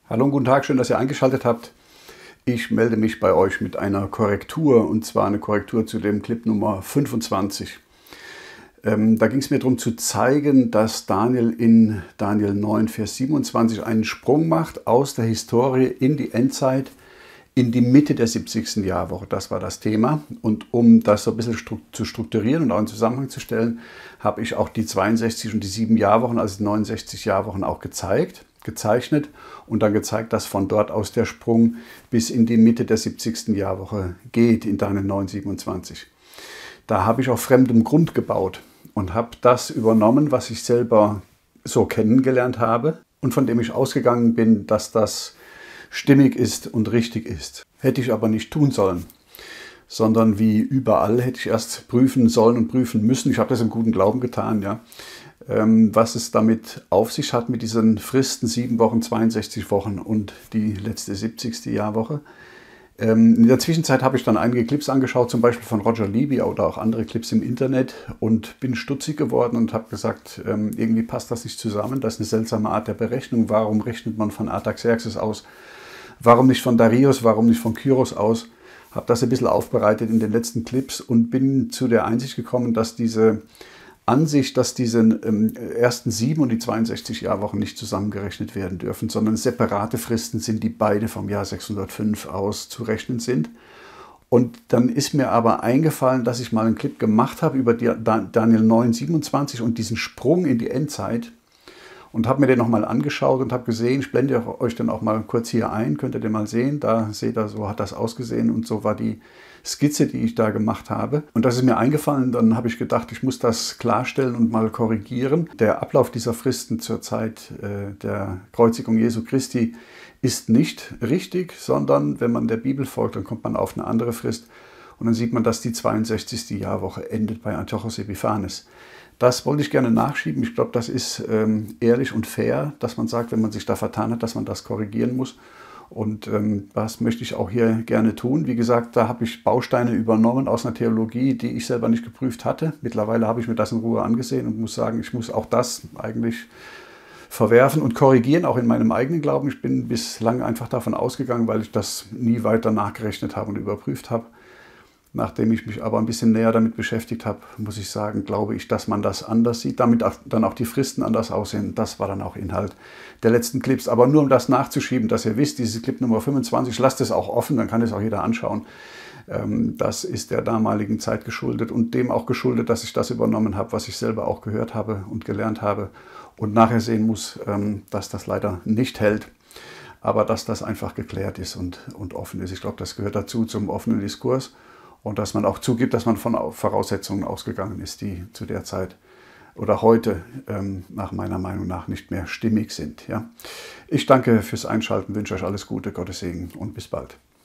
Hallo und guten Tag, schön, dass ihr eingeschaltet habt. Ich melde mich bei euch mit einer Korrektur, und zwar eine Korrektur zu dem Clip Nummer 25. Da ging es mir darum zu zeigen, dass Daniel in Daniel 9, Vers 27 einen Sprung macht aus der Historie in die Endzeit, in die Mitte der 70. Jahrwoche. Das war das Thema. Und um das so ein bisschen zu strukturieren und auch in Zusammenhang zu stellen, habe ich auch die 62 und die 7 Jahrwochen, also die 69 Jahrwochen auch gezeichnet und dann gezeigt, dass von dort aus der Sprung bis in die Mitte der 70. Jahrwoche geht, in Daniel 9, 27. Da habe ich auf fremdem Grund gebaut und habe das übernommen, was ich selber so kennengelernt habe und von dem ich ausgegangen bin, dass das stimmig ist und richtig ist. Hätte ich aber nicht tun sollen, sondern wie überall hätte ich erst prüfen sollen und prüfen müssen. Ich habe das im guten Glauben getan, ja. Was es damit auf sich hat mit diesen Fristen 7 Wochen, 62 Wochen und die letzte 70. Jahrwoche. In der Zwischenzeit habe ich dann einige Clips angeschaut, zum Beispiel von Roger Libby oder auch andere Clips im Internet und bin stutzig geworden und habe gesagt, irgendwie passt das nicht zusammen, das ist eine seltsame Art der Berechnung. Warum rechnet man von Artaxerxes aus? Warum nicht von Darius? Warum nicht von Kyros aus? Habe das ein bisschen aufbereitet in den letzten Clips und bin zu der Einsicht gekommen, dass diese Ansicht, dass diese ersten 7 und die 62 Jahrwochen nicht zusammengerechnet werden dürfen, sondern separate Fristen sind, die beide vom Jahr 605 aus zu rechnen sind. Und dann ist mir aber eingefallen, dass ich mal einen Clip gemacht habe über Daniel 9, 27 und diesen Sprung in die Endzeit und habe mir den nochmal angeschaut und habe gesehen, ich blende euch dann auch mal kurz hier ein, könnt ihr den mal sehen, da seht ihr, so hat das ausgesehen und so war die Skizze, die ich da gemacht habe. Und das ist mir eingefallen, dann habe ich gedacht, ich muss das klarstellen und mal korrigieren. Der Ablauf dieser Fristen zur Zeit der Kreuzigung Jesu Christi ist nicht richtig, sondern wenn man der Bibel folgt, dann kommt man auf eine andere Frist und dann sieht man, dass die 62. Jahrwoche endet bei Antiochos Epiphanes. Das wollte ich gerne nachschieben. Ich glaube, das ist ehrlich und fair, dass man sagt, wenn man sich da vertan hat, dass man das korrigieren muss. Und das möchte ich auch hier gerne tun. Wie gesagt, da habe ich Bausteine übernommen aus einer Theologie, die ich selber nicht geprüft hatte. Mittlerweile habe ich mir das in Ruhe angesehen und muss sagen, ich muss auch das eigentlich verwerfen und korrigieren, auch in meinem eigenen Glauben. Ich bin bislang einfach davon ausgegangen, weil ich das nie weiter nachgerechnet habe und überprüft habe. Nachdem ich mich aber ein bisschen näher damit beschäftigt habe, muss ich sagen, glaube ich, dass man das anders sieht, damit dann auch die Fristen anders aussehen. Das war dann auch Inhalt der letzten Clips. Aber nur um das nachzuschieben, dass ihr wisst, dieses Clip Nummer 25, lasst es auch offen, dann kann es auch jeder anschauen. Das ist der damaligen Zeit geschuldet und dem auch geschuldet, dass ich das übernommen habe, was ich selber auch gehört habe und gelernt habe und nachher sehen muss, dass das leider nicht hält. Aber dass das einfach geklärt ist und offen ist. Ich glaube, das gehört dazu zum offenen Diskurs. Und dass man auch zugibt, dass man von Voraussetzungen ausgegangen ist, die zu der Zeit oder heute nach meiner Meinung nach nicht mehr stimmig sind. Ja? Ich danke fürs Einschalten, wünsche euch alles Gute, Gottes Segen und bis bald.